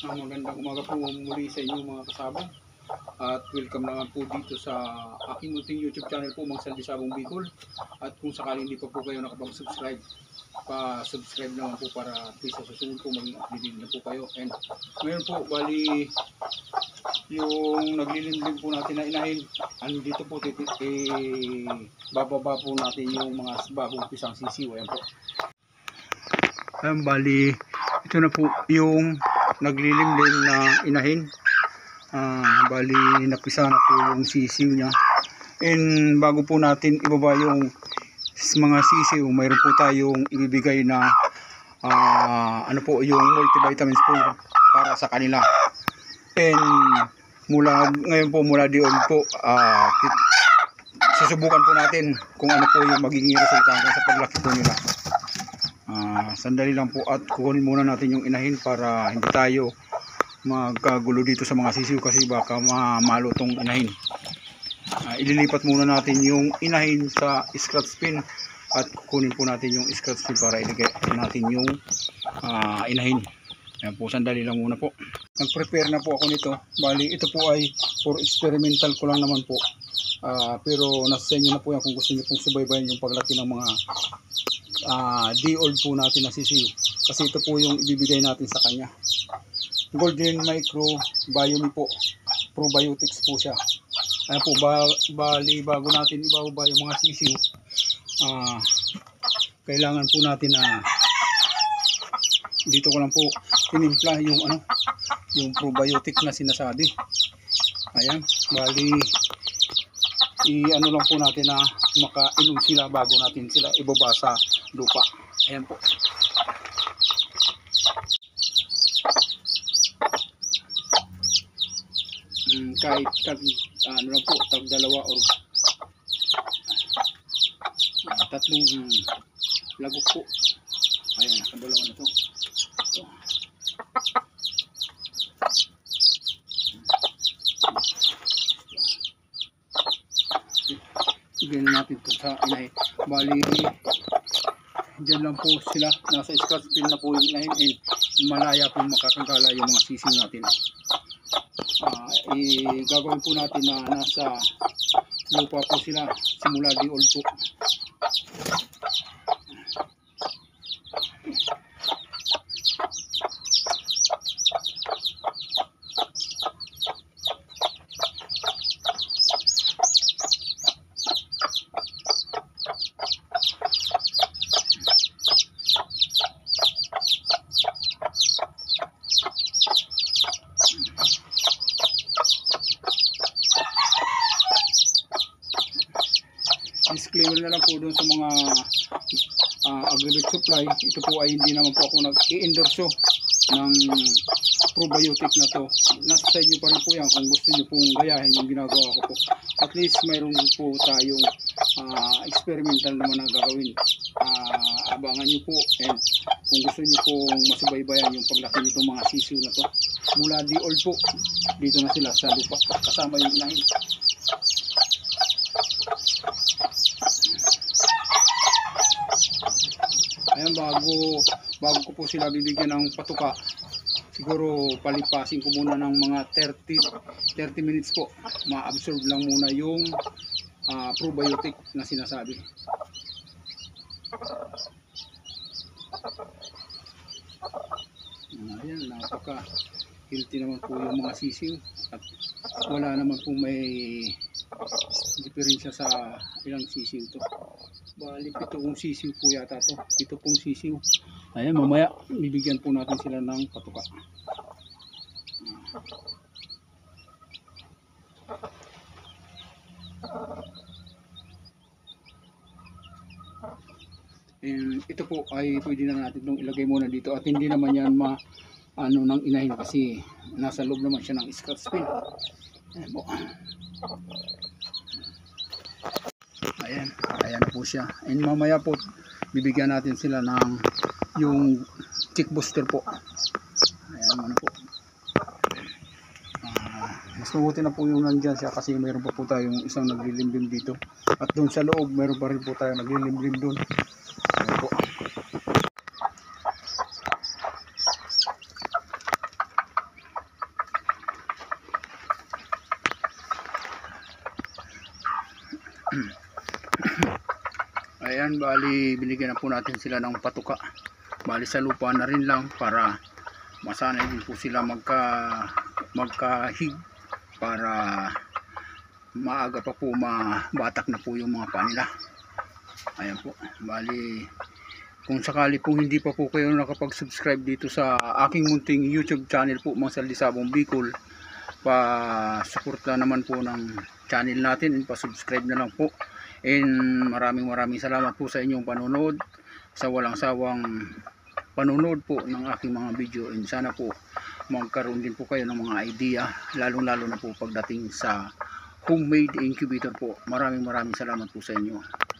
Magandang umaga po muli sa inyo mga kasabong. At welcome naman po dito sa aking munting YouTube channel po, Mang Salbisabong Bicol. At kung sakali hindi pa po kayo nakapag-subscribe, pa-subscribe naman po para at least sa susunod po maging updated na po kayo. And ngayon po, bali yung naglilimlim po natin na inahin, dito po bababa po natin yung mga bagong pisang sisiw. Ayan po. Ayan, bali ito na po yung naglilimlim na inahin. Bali napisa na po yung sisiw niya. And bago po natin ibaba yung mga sisiw, mayroon po tayong ibibigay na ano po, yung multivitamins po para sa kanila. And ngayon po mula diyon po susubukan po natin kung ano po yung magiging resulta sa paglaki po nila. Sandali lang po at kukunin muna natin yung inahin para hindi tayo magkagulo dito sa mga sisiw kasi baka mamalo tong inahin. Ililipat muna natin yung inahin sa scratch pin at kukunin po natin yung scratch pin para ilagay natin yung inahin. Ayan po, sandali lang muna po. Nag-prepare na po ako nito. Bali ito po ay for experimental ko lang naman po. Pero nasa inyo na po yan kung gusto niyo pong subaybayan yung paglaki ng mga day old po natin na sisiw. Kasi ito po yung ibibigay natin sa kanya. Golden Micro Biome po. Probiotics po siya. Ayan po, bali bago natin ibababa yung mga sisiw, kailangan po natin dito ko lang po tinimpla yung yung probiotic na sinasabi. Ayan, bali lang po natin na makainom sila bago natin sila ibaba sa lupa. Ayan po. Kahit lang po, tag dalawa or tatlong lagok po. Ayan, nakadalawa na to. Ibigay na natin ito sa inahin. Bali dyan lang po sila, nasa scratch pin na po yung inahin, and malaya po makakagala yung mga sisiw natin. Gagawin po natin na nasa lupa po sila simula di old po. Disclaimer na lang po doon sa mga agri supply, ito po ay hindi naman po ako nag-i-endorso ng probiotic na to. Nasa sa inyo pa rin po yan kung gusto nyo pong gayahin yung ginagawa ko po. At least mayroon po tayong experimental naman na gagawin. Abangan nyo po, and kung gusto nyo pong masubaybayan yung paglaki nitong mga sisiw na to, mula di old po, dito na sila sa lupa kasama yung inahin. Ayan, bago ko po sila bibigyan ng patuka, siguro palipasin ko muna ng mga 30 minutes po. Ma-absorb lang muna yung probiotic na sinasabi. Ayan, napaka healthy naman po yung mga sisiw at wala naman po may diferensya sa ilang sisiw to. Bali 7 sisiw po yata to. 7 sisiw. Ayan, mamaya bibigyan po natin sila ng patuka. And ito po ay pwede na natin itong ilagay muna dito at hindi naman yan ng inahin kasi nasa loob naman siya ng scratch pin. Ayan po. Ayan po siya. And mamaya po bibigyan natin sila ng yung chick booster po. Ayan muna po. Mas mabuti na po yung nandyan siya kasi mayroon pa po tayong isang naglilimlim dito. At doon sa loob mayroon pa rin po tayong naglilimlim doon. Ayan po. Ayan, bali binigyan na po natin sila ng patuka. Bali sa lupa na rin lang para masanay din po sila magkahig para maaga pa po mabatak na po yung mga paa nila. Ayan po, bali kung sakali pong hindi pa po kayo nakapag-subscribe dito sa aking munting YouTube channel po, Mang Saldisabong Bicol, pa-suporta naman po ng channel natin and pa-subscribe na lang po. And maraming salamat po sa inyong panonood, sa walang sawang panonood po ng aking mga video, and sana po magkaroon din po kayo ng mga idea, lalong lalo na po pagdating sa homemade incubator po. Maraming salamat po sa inyo.